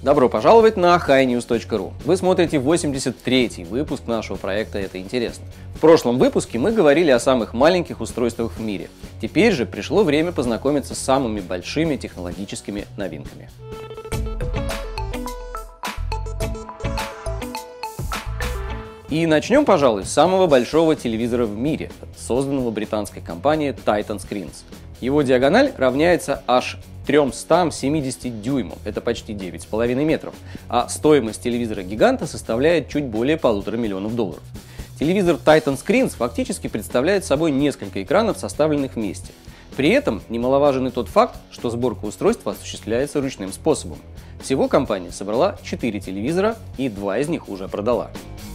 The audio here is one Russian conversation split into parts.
Добро пожаловать на highnews.ru. Вы смотрите 83-й выпуск нашего проекта «Это интересно». В прошлом выпуске мы говорили о самых маленьких устройствах в мире. Теперь же пришло время познакомиться с самыми большими технологическими новинками. И начнем, пожалуй, с самого большого телевизора в мире, созданного британской компанией Titan Screens. Его диагональ равняется аж 370 дюймам, это почти 9,5 метров, а стоимость телевизора-гиганта составляет чуть более $1,5 миллиона. Телевизор Titan Screens фактически представляет собой несколько экранов, составленных вместе. При этом немаловажен и тот факт, что сборка устройства осуществляется ручным способом. Всего компания собрала 4 телевизора, и 2 из них уже продала.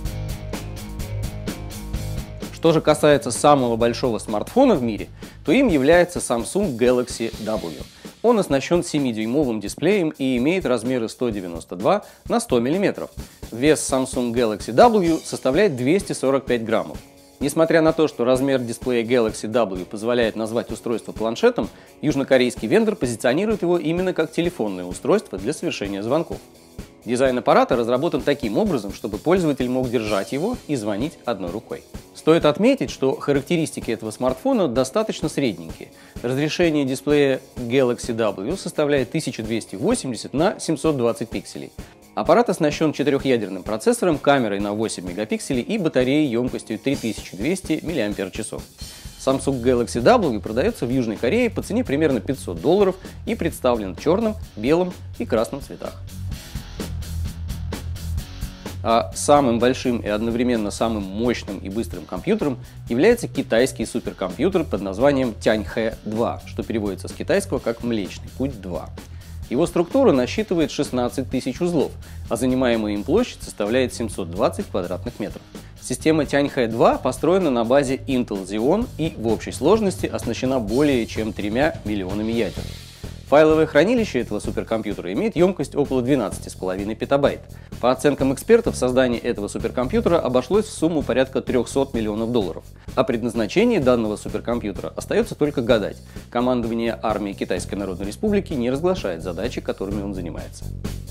Что же касается самого большого смартфона в мире, то им является Samsung Galaxy W. Он оснащен 7-дюймовым дисплеем и имеет размеры 192 на 100 мм. Вес Samsung Galaxy W составляет 245 граммов. Несмотря на то, что размер дисплея Galaxy W позволяет назвать устройство планшетом, южнокорейский вендор позиционирует его именно как телефонное устройство для совершения звонков. Дизайн аппарата разработан таким образом, чтобы пользователь мог держать его и звонить одной рукой. Стоит отметить, что характеристики этого смартфона достаточно средненькие. Разрешение дисплея Galaxy W составляет 1280 на 720 пикселей. Аппарат оснащен 4-ядерным процессором, камерой на 8 мегапикселей и батареей емкостью 3200 мАч. Samsung Galaxy W продается в Южной Корее по цене примерно $500 и представлен в черном, белом и красном цветах. А самым большим и одновременно самым мощным и быстрым компьютером является китайский суперкомпьютер под названием Тяньхэ-2, что переводится с китайского как «Млечный путь-2». Его структура насчитывает 16 тысяч узлов, а занимаемая им площадь составляет 720 квадратных метров. Система Тяньхэ-2 построена на базе Intel Xeon и в общей сложности оснащена более чем 3 миллионами ядер. Файловое хранилище этого суперкомпьютера имеет емкость около 12,5 петабайт. По оценкам экспертов, создание этого суперкомпьютера обошлось в сумму порядка $300 миллионов. О предназначении данного суперкомпьютера остается только гадать. Командование армии Китайской Народной Республики не разглашает задачи, которыми он занимается.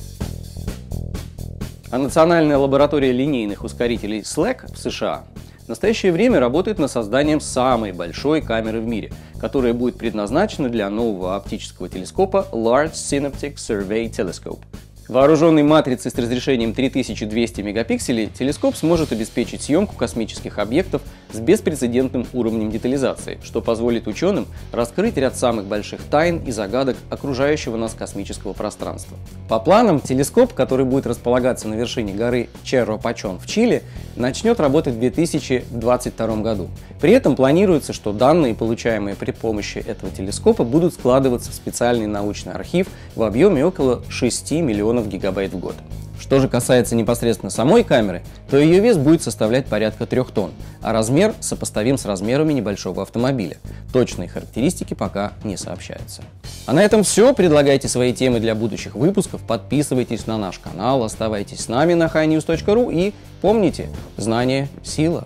А Национальная лаборатория линейных ускорителей SLAC в США в настоящее время работает над созданием самой большой камеры в мире, которая будет предназначена для нового оптического телескопа Large Synaptic Survey Telescope. Вооруженный матрицей с разрешением 3200 мегапикселей, телескоп сможет обеспечить съемку космических объектов с беспрецедентным уровнем детализации, что позволит ученым раскрыть ряд самых больших тайн и загадок окружающего нас космического пространства. По планам, телескоп, который будет располагаться на вершине горы Черро-Пачон в Чили, начнет работать в 2022 году. При этом планируется, что данные, получаемые при помощи этого телескопа, будут складываться в специальный научный архив в объеме около 6 миллионов гигабайт в год. Что же касается непосредственно самой камеры, то ее вес будет составлять порядка 3 тонн, а размер сопоставим с размерами небольшого автомобиля. Точные характеристики пока не сообщаются. А на этом все. Предлагайте свои темы для будущих выпусков, подписывайтесь на наш канал, оставайтесь с нами на highnews.ru и помните, знание – сила.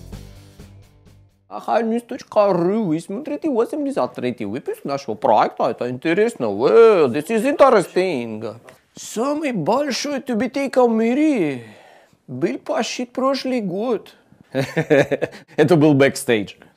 highnews.ru, вы смотрите 83-й выпуск нашего проекта. Это интересно. Well, this is interesting. Самый большой тюбетейка в мире был почти прошлый год. Это был бэкстейдж.